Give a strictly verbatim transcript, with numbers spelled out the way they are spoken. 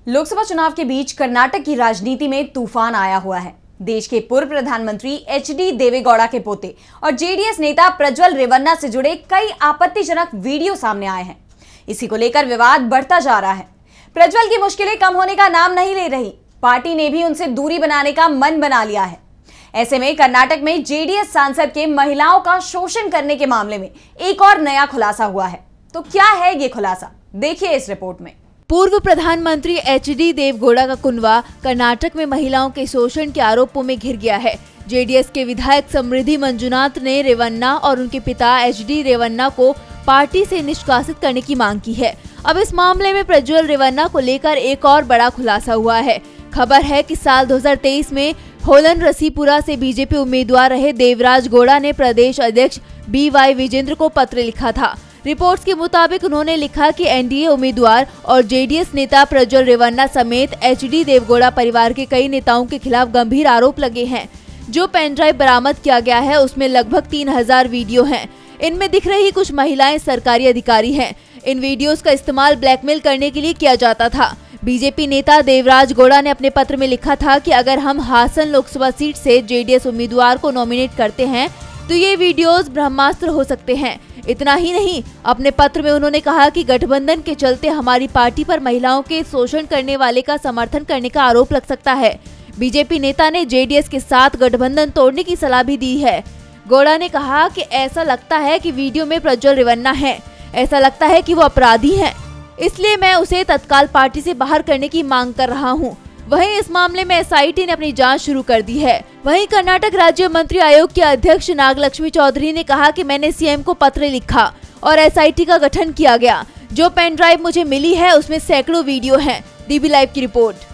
लोकसभा चुनाव के बीच कर्नाटक की राजनीति में तूफान आया हुआ है। देश के पूर्व प्रधानमंत्री एच डी देवेगौड़ा के पोते और जे डी एस नेता प्रज्वल रेवन्ना से जुड़े कई आपत्तिजनक वीडियो सामने आए हैं। इसी को लेकर विवाद बढ़ता जा रहा है। प्रज्वल की मुश्किलें कम होने का नाम नहीं ले रही। पार्टी ने भी उनसे दूरी बनाने का मन बना लिया है। ऐसे में कर्नाटक में जे डी एस सांसद के महिलाओं का शोषण करने के मामले में एक और नया खुलासा हुआ है। तो क्या है ये खुलासा, देखिए इस रिपोर्ट में। पूर्व प्रधानमंत्री एच डी देवेगौड़ा का कुनवा कर्नाटक में महिलाओं के शोषण के आरोपों में घिर गया है। जे डी एस के विधायक समृद्धि मंजुनाथ ने रेवन्ना और उनके पिता एच डी रेवन्ना को पार्टी से निष्कासित करने की मांग की है। अब इस मामले में प्रज्वल रेवन्ना को लेकर एक और बड़ा खुलासा हुआ है। खबर है कि साल दो हज़ार तेईस में होलन रसीपुरा से बी जे पी उम्मीदवार रहे देवराज गौड़ा ने प्रदेश अध्यक्ष बी वाई विजेंद्र को पत्र लिखा था। रिपोर्ट्स के मुताबिक उन्होंने लिखा कि एन डी ए उम्मीदवार और जे डी एस नेता प्रज्वल रेवन्ना समेत एच डी देवेगौड़ा परिवार के कई नेताओं के खिलाफ गंभीर आरोप लगे हैं। जो पेन ड्राइव बरामद किया गया है उसमें लगभग तीन हजार वीडियो हैं। इनमें दिख रही कुछ महिलाएं सरकारी अधिकारी हैं। इन वीडियोस का इस्तेमाल ब्लैकमेल करने के लिए किया जाता था। बी जे पी नेता देवराज गौड़ा ने अपने पत्र में लिखा था कि अगर हम हासन लोकसभा सीट से जे डी एस उम्मीदवार को नॉमिनेट करते हैं तो ये वीडियोस ब्रह्मास्त्र हो सकते हैं। इतना ही नहीं, अपने पत्र में उन्होंने कहा कि गठबंधन के चलते हमारी पार्टी पर महिलाओं के शोषण करने वाले का समर्थन करने का आरोप लग सकता है। बी जे पी नेता ने जे डी एस के साथ गठबंधन तोड़ने की सलाह भी दी है। गौड़ा ने कहा कि ऐसा लगता है कि वीडियो में प्रज्वल रेवन्ना है, ऐसा लगता है कि वो अपराधी हैं, इसलिए मैं उसे तत्काल पार्टी से बाहर करने की मांग कर रहा हूँ। वहीं इस मामले में एस आई टी ने अपनी जांच शुरू कर दी है। वहीं कर्नाटक राज्य मंत्री आयोग के अध्यक्ष नागलक्ष्मी चौधरी ने कहा कि मैंने सी एम को पत्र लिखा और एस आई टी का गठन किया गया। जो पेन ड्राइव मुझे मिली है उसमें सैकड़ों वीडियो हैं। डी बी लाइव की रिपोर्ट।